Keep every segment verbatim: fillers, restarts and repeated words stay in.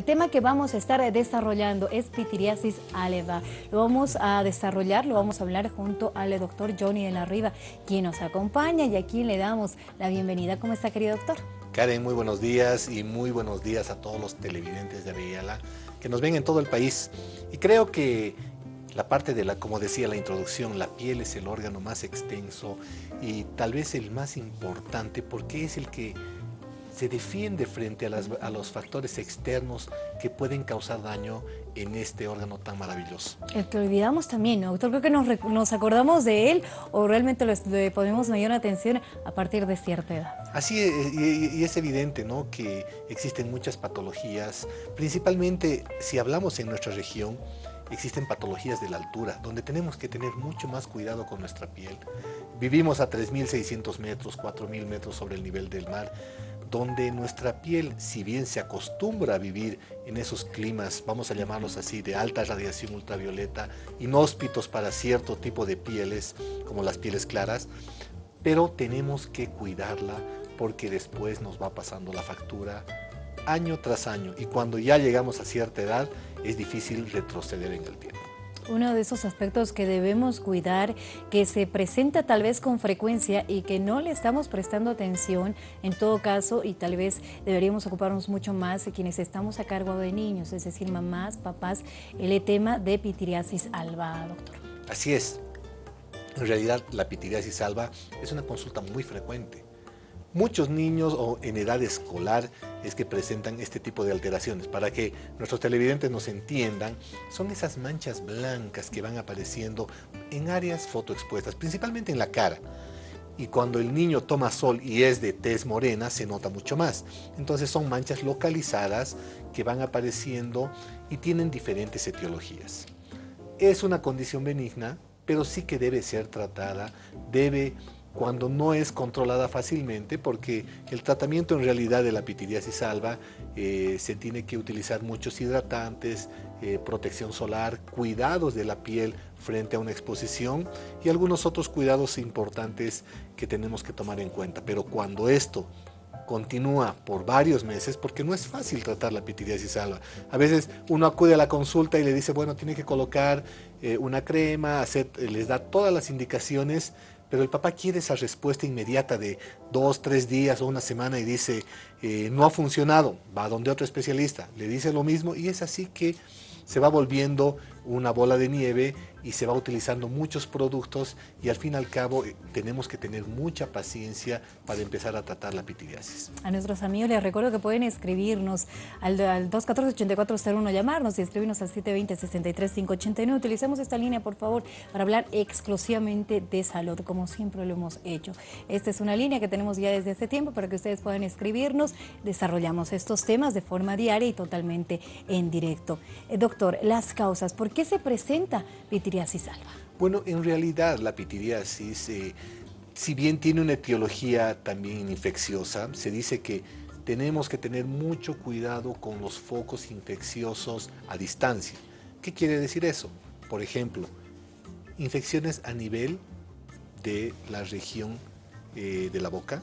tema que vamos a estar desarrollando es pitiriasis alba. Lo vamos a desarrollar, lo vamos a hablar junto al doctor Johnny de la Riva, quien nos acompaña y a quien le damos la bienvenida. ¿Cómo está, querido doctor? Karen, muy buenos días y muy buenos días a todos los televidentes de Aviala que nos ven en todo el país. Y creo que la parte de la, como decía la introducción, la piel es el órgano más extenso y tal vez el más importante porque es el que se defiende frente a, las, a los factores externos que pueden causar daño en este órgano tan maravilloso. El que olvidamos también, ¿no, doctor? Creo que nos, nos acordamos de él o realmente le, le ponemos mayor atención a partir de cierta edad. Así es, y, y es evidente, ¿no?, que existen muchas patologías, principalmente si hablamos en nuestra región, existen patologías de la altura, donde tenemos que tener mucho más cuidado con nuestra piel. Vivimos a tres mil seiscientos metros, cuatro mil metros sobre el nivel del mar, donde nuestra piel, si bien se acostumbra a vivir en esos climas, vamos a llamarlos así, de alta radiación ultravioleta, inhóspitos para cierto tipo de pieles, como las pieles claras, pero tenemos que cuidarla porque después nos va pasando la factura año tras año, y cuando ya llegamos a cierta edad es difícil retroceder en el tiempo. Uno de esos aspectos que debemos cuidar, que se presenta tal vez con frecuencia y que no le estamos prestando atención en todo caso, y tal vez deberíamos ocuparnos mucho más de quienes estamos a cargo de niños, es decir, mamás, papás, el tema de pitiriasis alba, doctor. Así es. En realidad la pitiriasis alba es una consulta muy frecuente. Muchos niños o en edad escolar es que presentan este tipo de alteraciones. Para que nuestros televidentes nos entiendan, son esas manchas blancas que van apareciendo en áreas fotoexpuestas, principalmente en la cara. Y cuando el niño toma sol y es de tez morena, se nota mucho más. Entonces son manchas localizadas que van apareciendo y tienen diferentes etiologías. Es una condición benigna, pero sí que debe ser tratada, debe... cuando no es controlada fácilmente, porque el tratamiento en realidad de la pitiriasis alba eh, se tiene que utilizar muchos hidratantes, eh, protección solar, cuidados de la piel frente a una exposición y algunos otros cuidados importantes que tenemos que tomar en cuenta. Pero cuando esto continúa por varios meses, porque no es fácil tratar la pitiriasis alba. A veces uno acude a la consulta y le dice, bueno, tiene que colocar eh, una crema, hacer, les da todas las indicaciones, pero el papá quiere esa respuesta inmediata de dos, tres días o una semana y dice, eh, no ha funcionado, va a donde otro especialista, le dice lo mismo y es así que se va volviendo una bola de nieve y se va utilizando muchos productos y al fin y al cabo eh, tenemos que tener mucha paciencia para empezar a tratar la pitiriasis. A nuestros amigos les recuerdo que pueden escribirnos al, al dos uno cuatro, ocho cuatro cero uno, llamarnos y escribirnos al siete dos cero, seis tres cinco ocho nueve. Utilicemos esta línea, por favor, para hablar exclusivamente de salud, como siempre lo hemos hecho. Esta es una línea que tenemos ya desde hace tiempo para que ustedes puedan escribirnos. Desarrollamos estos temas de forma diaria y totalmente en directo. Eh, doctor, las causas, ¿por qué se presenta pitiriasis alba? Bueno, en realidad la pitiriasis, eh, si bien tiene una etiología también infecciosa, se dice que tenemos que tener mucho cuidado con los focos infecciosos a distancia. ¿Qué quiere decir eso? Por ejemplo, infecciones a nivel de la región eh, de la boca,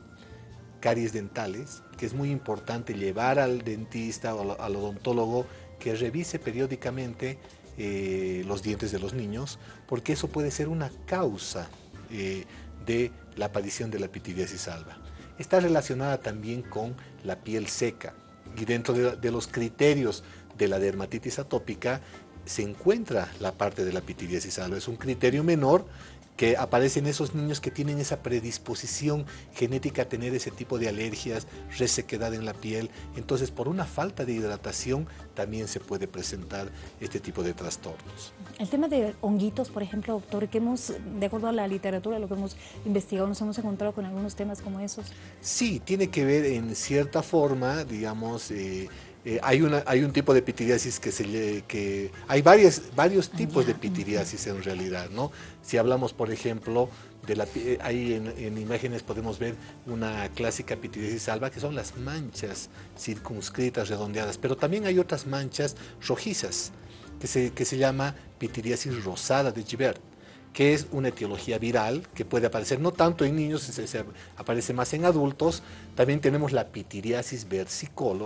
caries dentales, que es muy importante llevar al dentista o al odontólogo que revise periódicamente eh, los dientes de los niños, porque eso puede ser una causa eh, de la aparición de la pitiriasis alba. Está relacionada también con la piel seca y dentro de, de los criterios de la dermatitis atópica se encuentra la parte de la pitiriasis alba. Es un criterio menor que aparece en esos niños que tienen esa predisposición genética a tener ese tipo de alergias, resequedad en la piel. Entonces, por una falta de hidratación también se puede presentar este tipo de trastornos. El tema de honguitos, por ejemplo, doctor, que hemos, de acuerdo a la literatura, lo que hemos investigado, nos hemos encontrado con algunos temas como esos. Sí, tiene que ver en cierta forma, digamos, eh, Eh, hay, una, hay un tipo de pitiriasis que se le, que hay varias, varios tipos de pitiriasis en realidad, ¿no? Si hablamos, por ejemplo, de la, eh, ahí en, en imágenes podemos ver una clásica pitiriasis alba, que son las manchas circunscritas, redondeadas, pero también hay otras manchas rojizas, que se, que se llama pitiriasis rosada de Gibert, que es una etiología viral que puede aparecer no tanto en niños, se, se aparece más en adultos. También tenemos la pitiriasis versicolor,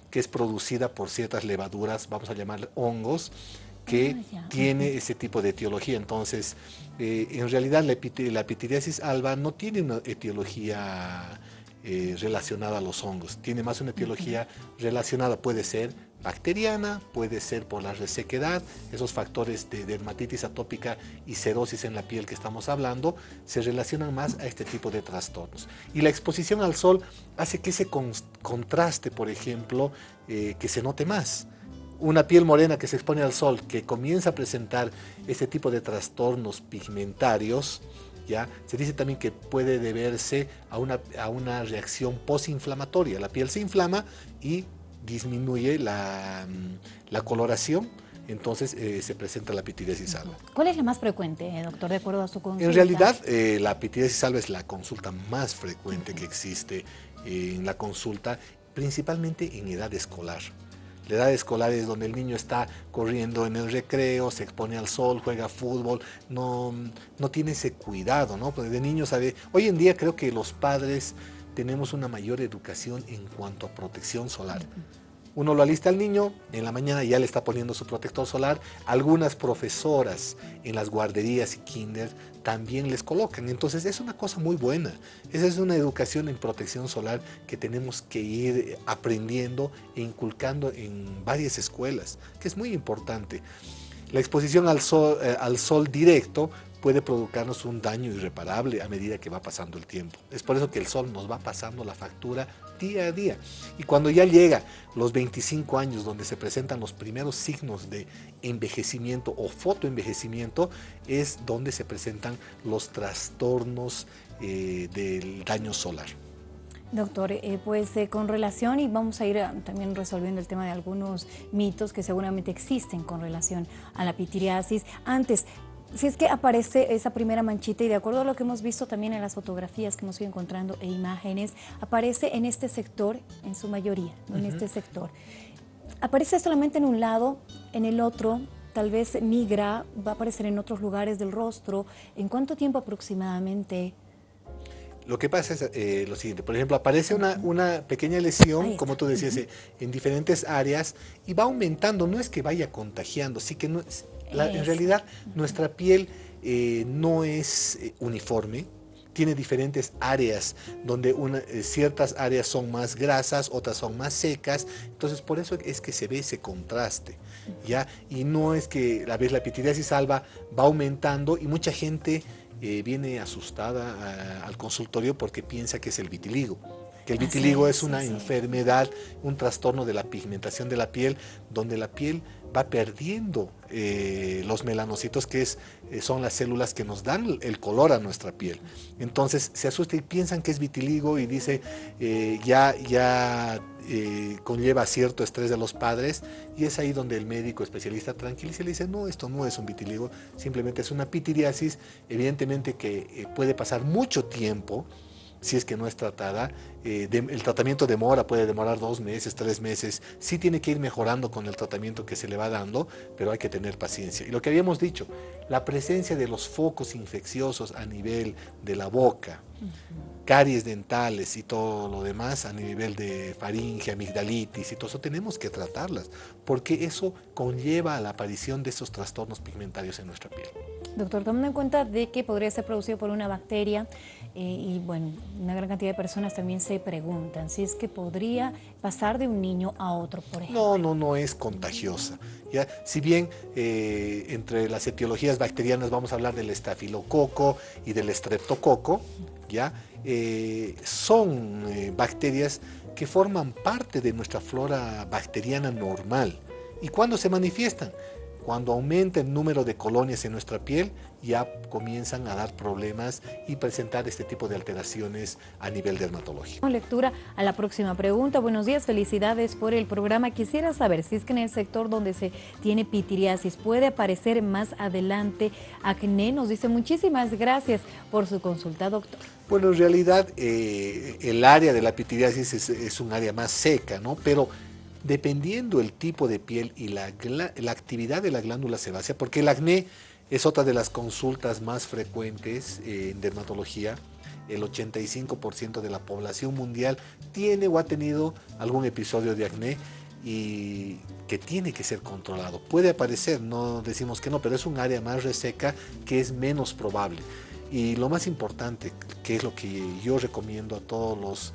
que es producida por ciertas levaduras, vamos a llamar hongos, que ah, tiene ese tipo de etiología. Entonces, eh, en realidad la, epite la pitiriasis alba no tiene una etiología eh, relacionada a los hongos, tiene más una etiología uh-huh. relacionada, puede ser bacteriana, puede ser por la resequedad, esos factores de dermatitis atópica y cerosis en la piel que estamos hablando, se relacionan más a este tipo de trastornos. Y la exposición al sol hace que ese con contraste, por ejemplo, eh, que se note más. Una piel morena que se expone al sol, que comienza a presentar este tipo de trastornos pigmentarios, ¿ya? Se dice también que puede deberse a una, a una reacción posinflamatoria. La piel se inflama y disminuye la, la coloración, entonces eh, se presenta la pitiriasis alba. ¿Cuál es la más frecuente, doctor, de acuerdo a su consulta? En realidad, eh, la pitiriasis alba es la consulta más frecuente uh-huh. que existe eh, en la consulta, principalmente en edad escolar. La edad escolar es donde el niño está corriendo en el recreo, se expone al sol, juega fútbol, no, no tiene ese cuidado, ¿no? Porque de niño sabe... Hoy en día creo que los padres tenemos una mayor educación en cuanto a protección solar. Uno lo alista al niño, en la mañana ya le está poniendo su protector solar. Algunas profesoras en las guarderías y kinder también les colocan. Entonces es una cosa muy buena. Esa es una educación en protección solar que tenemos que ir aprendiendo e inculcando en varias escuelas, que es muy importante. La exposición al sol, eh, al sol directo puede provocarnos un daño irreparable a medida que va pasando el tiempo. Es por eso que el sol nos va pasando la factura día a día. Y cuando ya llega los veinticinco años, donde se presentan los primeros signos de envejecimiento o fotoenvejecimiento, es donde se presentan los trastornos eh, del daño solar. Doctor, eh, pues eh, con relación, y vamos a ir a, también resolviendo el tema de algunos mitos que seguramente existen con relación a la pitiriasis. Antes, si es que aparece esa primera manchita, y de acuerdo a lo que hemos visto también en las fotografías que hemos ido encontrando e imágenes, aparece en este sector, en su mayoría, ¿no? En uh-huh. este sector. ¿Aparece solamente en un lado, en el otro? Tal vez migra, va a aparecer en otros lugares del rostro. ¿En cuánto tiempo aproximadamente? Lo que pasa es eh, lo siguiente, por ejemplo, aparece una, una pequeña lesión, como tú decías, uh-huh. en diferentes áreas y va aumentando, no es que vaya contagiando, sí que no es, la, en realidad nuestra piel eh, no es eh, uniforme, tiene diferentes áreas, donde una, eh, ciertas áreas son más grasas, otras son más secas, entonces por eso es que se ve ese contraste, ¿ya? Y no es que la vez la pitiriasis alba va aumentando y mucha gente Eh, viene asustada a, al consultorio porque piensa que es el vitiligo, que el vitiligo es, es una sí, enfermedad, un trastorno de la pigmentación de la piel, donde la piel va perdiendo eh, los melanocitos, que es, eh, son las células que nos dan el color a nuestra piel. Entonces se asusta y piensan que es vitiligo y dice, eh, ya, ya eh, conlleva cierto estrés de los padres, y es ahí donde el médico especialista tranquiliza y le dice, no, esto no es un vitiligo, simplemente es una pitiriasis, evidentemente que eh, puede pasar mucho tiempo, si es que no es tratada, eh, de, el tratamiento demora, puede demorar dos meses, tres meses, sí tiene que ir mejorando con el tratamiento que se le va dando, pero hay que tener paciencia. Y lo que habíamos dicho, la presencia de los focos infecciosos a nivel de la boca, uh-huh. caries dentales y todo lo demás, a nivel de faringe, amigdalitis y todo eso, tenemos que tratarlas, porque eso conlleva a la aparición de esos trastornos pigmentarios en nuestra piel. Doctor, tomando en cuenta de que podría ser producido por una bacteria, eh, y bueno, una gran cantidad de personas también se preguntan si es que podría pasar de un niño a otro, por ejemplo. No, no, no es contagiosa. ¿Ya? Si bien eh, entre las etiologías bacterianas vamos a hablar del estafilococo y del estreptococo, ¿ya? Eh, son eh, bacterias que forman parte de nuestra flora bacteriana normal. ¿Y cuándo se manifiestan? Cuando aumenta el número de colonias en nuestra piel, ya comienzan a dar problemas y presentar este tipo de alteraciones a nivel dermatológico. Lectura a la próxima pregunta. Buenos días, felicidades por el programa. Quisiera saber si es que en el sector donde se tiene pitiriasis puede aparecer más adelante acné. Nos dice muchísimas gracias por su consulta, doctor. Bueno, en realidad eh, el área de la pitiriasis es, es un área más seca, ¿no? Pero dependiendo el tipo de piel y la, la actividad de la glándula sebácea, porque el acné es otra de las consultas más frecuentes eh, en dermatología, el ochenta y cinco por ciento de la población mundial tiene o ha tenido algún episodio de acné y que tiene que ser controlado. Puede aparecer, no decimos que no, pero es un área más reseca que es menos probable. Y lo más importante, que es lo que yo recomiendo a todos los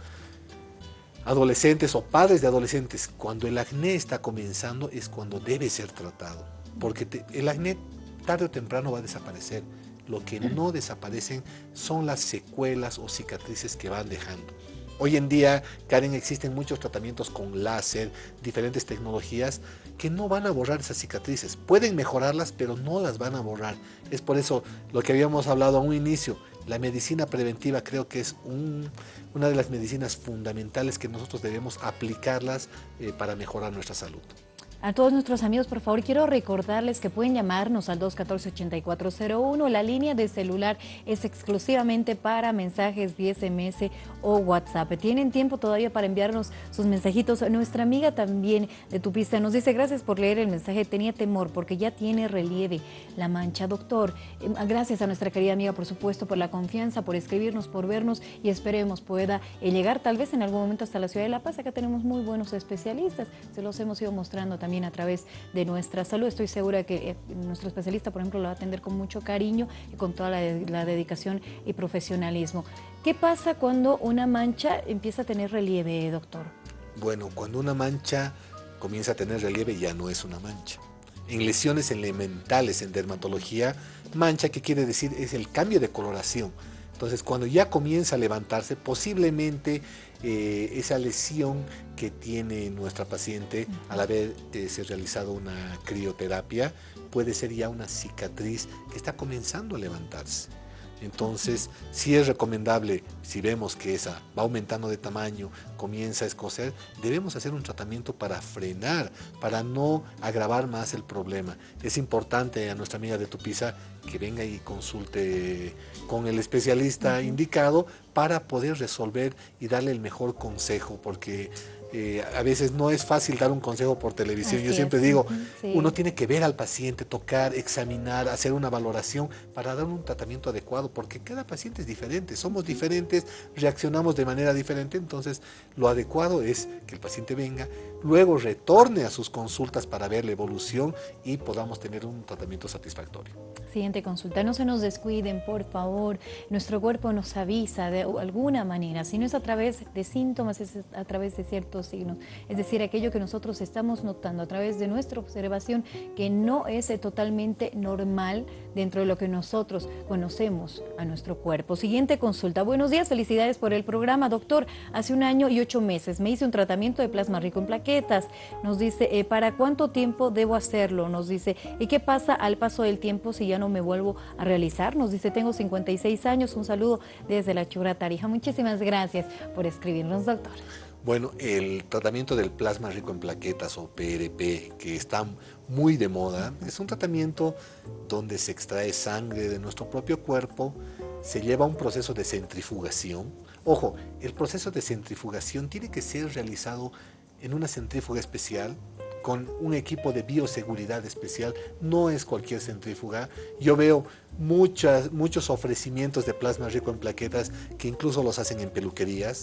adolescentes o padres de adolescentes, cuando el acné está comenzando es cuando debe ser tratado, porque te, el acné tarde o temprano va a desaparecer. Lo que no desaparecen son las secuelas o cicatrices que van dejando. Hoy en día, Karen, existen muchos tratamientos con láser, diferentes tecnologías que no van a borrar esas cicatrices. Pueden mejorarlas, pero no las van a borrar. Es por eso lo que habíamos hablado a un inicio. La medicina preventiva creo que es un, una de las medicinas fundamentales que nosotros debemos aplicarlas eh, para mejorar nuestra salud. A todos nuestros amigos, por favor, quiero recordarles que pueden llamarnos al dos uno cuatro, ocho cuatro cero uno. La línea de celular es exclusivamente para mensajes vía S M S o WhatsApp. Tienen tiempo todavía para enviarnos sus mensajitos. Nuestra amiga también de Tupista nos dice: gracias por leer el mensaje. Tenía temor porque ya tiene relieve la mancha. Doctor, gracias a nuestra querida amiga, por supuesto, por la confianza, por escribirnos, por vernos, y esperemos pueda llegar tal vez en algún momento hasta la ciudad de La Paz. Acá tenemos muy buenos especialistas. Se los hemos ido mostrando también a través de nuestra salud. Estoy segura que eh, nuestro especialista, por ejemplo, lo va a atender con mucho cariño y con toda la, la dedicación y profesionalismo. ¿Qué pasa cuando una mancha empieza a tener relieve, doctor? Bueno, cuando una mancha comienza a tener relieve ya no es una mancha. En lesiones elementales en dermatología, mancha, ¿qué quiere decir? Es el cambio de coloración. Entonces, cuando ya comienza a levantarse, posiblemente eh, esa lesión que tiene nuestra paciente al haber eh, se realizado una crioterapia puede ser ya una cicatriz que está comenzando a levantarse. Entonces, sí es recomendable, si vemos que esa va aumentando de tamaño, comienza a escocer, debemos hacer un tratamiento para frenar, para no agravar más el problema. Es importante a nuestra amiga de Tupiza que venga y consulte con el especialista uh-huh. indicado para poder resolver y darle el mejor consejo, porque Eh, a veces no es fácil dar un consejo por televisión. Así Yo siempre es, digo, sí. uno tiene que ver al paciente, tocar, examinar, hacer una valoración para dar un tratamiento adecuado, porque cada paciente es diferente, somos diferentes, reaccionamos de manera diferente. Entonces lo adecuado es que el paciente venga, luego retorne a sus consultas para ver la evolución y podamos tener un tratamiento satisfactorio. Siguiente consulta: no se nos descuiden, por favor. Nuestro cuerpo nos avisa de alguna manera, si no es a través de síntomas, es a través de ciertos signos, es decir, aquello que nosotros estamos notando a través de nuestra observación que no es totalmente normal dentro de lo que nosotros conocemos a nuestro cuerpo. Siguiente consulta: buenos días, felicidades por el programa, doctor. Hace un año y ocho meses me hice un tratamiento de plasma rico en plaquetas. Nos dice, eh, ¿para cuánto tiempo debo hacerlo? Nos dice, ¿y qué pasa al paso del tiempo si ya no me vuelvo a realizar? Nos dice, tengo cincuenta y seis años, un saludo desde La Chura, Tarija. Muchísimas gracias por escribirnos, doctor. Bueno, el tratamiento del plasma rico en plaquetas o P R P, que está muy de moda, es un tratamiento donde se extrae sangre de nuestro propio cuerpo, se lleva un proceso de centrifugación. Ojo, el proceso de centrifugación tiene que ser realizado en una centrífuga especial, con un equipo de bioseguridad especial, no es cualquier centrífuga. Yo veo muchas, muchos ofrecimientos de plasma rico en plaquetas que incluso los hacen en peluquerías.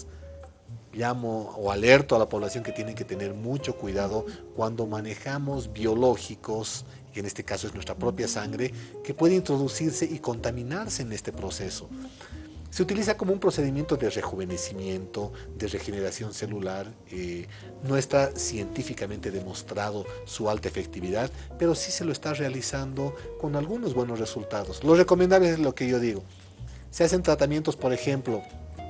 Llamo o alerto a la población que tienen que tener mucho cuidado cuando manejamos biológicos, que en este caso es nuestra propia sangre, que puede introducirse y contaminarse en este proceso. Se utiliza como un procedimiento de rejuvenecimiento, de regeneración celular. Eh, no está científicamente demostrado su alta efectividad, pero sí se lo está realizando con algunos buenos resultados. Lo recomendable es lo que yo digo. Se hacen tratamientos, por ejemplo,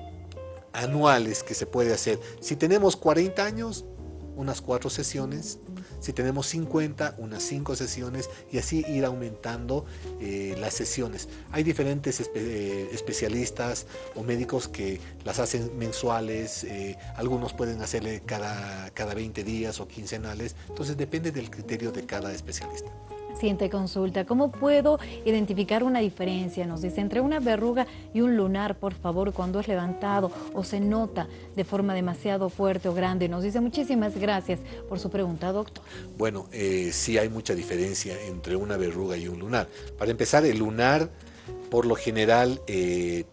anuales que se puede hacer. Si tenemos cuarenta años, unas cuatro sesiones. Si tenemos cincuenta, unas cinco sesiones, y así ir aumentando eh, las sesiones. Hay diferentes espe eh, especialistas o médicos que las hacen mensuales, eh, algunos pueden hacerle cada, cada veinte días o quincenales, entonces depende del criterio de cada especialista. Siguiente consulta: ¿cómo puedo identificar una diferencia? Nos dice, entre una verruga y un lunar, por favor, cuando es levantado o se nota de forma demasiado fuerte o grande. Nos dice, muchísimas gracias por su pregunta, doctor. Bueno, eh, sí hay mucha diferencia entre una verruga y un lunar. Para empezar, el lunar, por lo general, eh,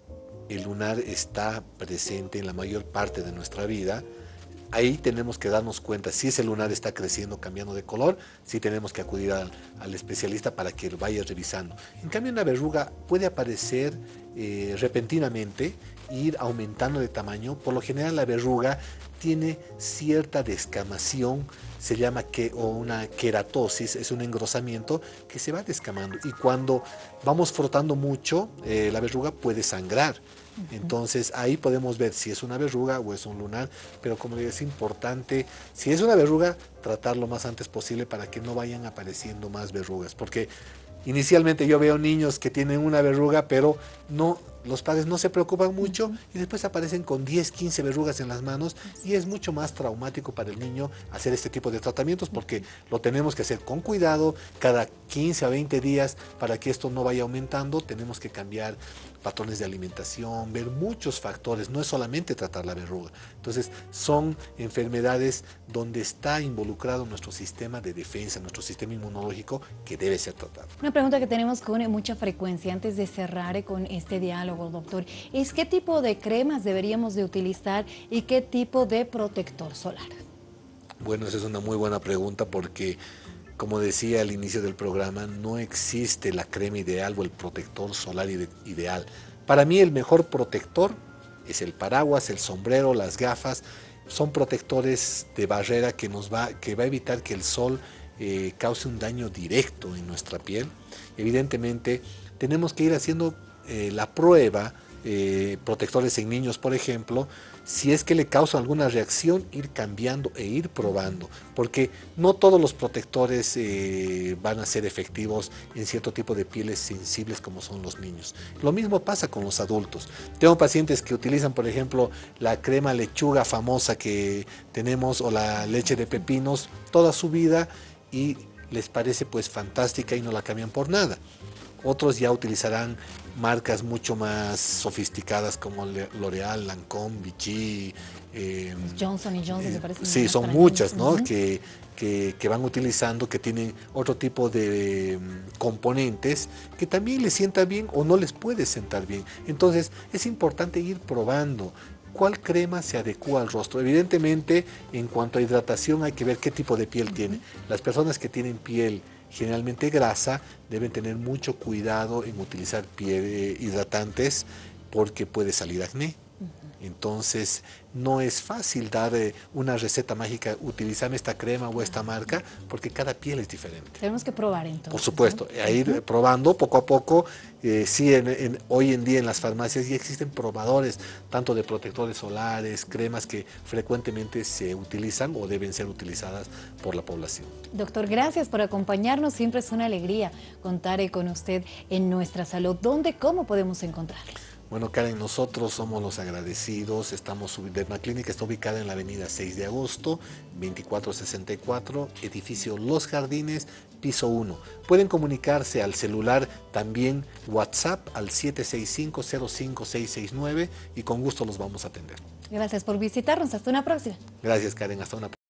el lunar está presente en la mayor parte de nuestra vida. Ahí tenemos que darnos cuenta si ese lunar está creciendo, cambiando de color, si tenemos que acudir al, al especialista para que lo vaya revisando. En cambio, una verruga puede aparecer eh, repentinamente, ir aumentando de tamaño. Por lo general, la verruga tiene cierta descamación, se llama que, o una queratosis, es un engrosamiento que se va descamando. Y cuando vamos frotando mucho, eh, la verruga puede sangrar. Entonces ahí podemos ver si es una verruga o es un lunar, pero como les es importante, si es una verruga, tratar lo más antes posible para que no vayan apareciendo más verrugas, porque inicialmente yo veo niños que tienen una verruga, pero no, los padres no se preocupan mucho y después aparecen con diez, quince verrugas en las manos y es mucho más traumático para el niño hacer este tipo de tratamientos porque lo tenemos que hacer con cuidado cada quince a veinte días para que esto no vaya aumentando. Tenemos que cambiar patrones de alimentación, ver muchos factores, no es solamente tratar la verruga. Entonces son enfermedades donde está involucrado nuestro sistema de defensa, nuestro sistema inmunológico que debe ser tratado. Una pregunta que tenemos con mucha frecuencia antes de cerrar con este diálogo, doctor, es qué tipo de cremas deberíamos de utilizar y qué tipo de protector solar. Bueno, esa es una muy buena pregunta porque, como decía al inicio del programa, no existe la crema ideal o el protector solar ide- ideal. Para mí el mejor protector es el paraguas, el sombrero, las gafas. Son protectores de barrera que, nos va, que va a evitar que el sol eh, cause un daño directo en nuestra piel. Evidentemente tenemos que ir haciendo eh, la prueba, eh, protectores en niños por ejemplo, si es que le causa alguna reacción, ir cambiando e ir probando, porque no todos los protectores eh, van a ser efectivos en cierto tipo de pieles sensibles como son los niños. Lo mismo pasa con los adultos. Tengo pacientes que utilizan, por ejemplo, la crema lechuga famosa que tenemos o la leche de pepinos toda su vida y les parece pues fantástica y no la cambian por nada. Otros ya utilizarán marcas mucho más sofisticadas como L'Oreal, Lancôme, Vichy. Eh, Johnson y Johnson, eh, me parece. Sí, son muchas, ¿no? Uh-huh. que, que, que van utilizando, que tienen otro tipo de um, componentes que también les sienta bien o no les puede sentar bien. Entonces es importante ir probando cuál crema se adecua al rostro. Evidentemente, en cuanto a hidratación hay que ver qué tipo de piel uh-huh. tiene. Las personas que tienen piel generalmente grasa deben tener mucho cuidado en utilizar piel, eh, hidratantes porque puede salir acné. Entonces no es fácil dar eh, una receta mágica, utilizarme esta crema o esta marca, porque cada piel es diferente. Tenemos que probar entonces. Por supuesto, ¿no? a ir uh-huh. probando poco a poco. Eh, sí, en, en, hoy en día en las farmacias ya existen probadores, tanto de protectores solares, cremas que frecuentemente se utilizan o deben ser utilizadas por la población. Doctor, gracias por acompañarnos. Siempre es una alegría contar eh, con usted en Nuestra Salud. ¿Dónde, cómo podemos encontrarlo? Bueno, Karen, nosotros somos los agradecidos. Estamos, Dermaclínica está ubicada en la avenida seis de agosto, veinticuatro sesenta y cuatro, edificio Los Jardines, piso uno. Pueden comunicarse al celular, también WhatsApp al siete seis cinco, cero cinco seis seis nueve y con gusto los vamos a atender. Gracias por visitarnos. Hasta una próxima. Gracias, Karen. Hasta una próxima.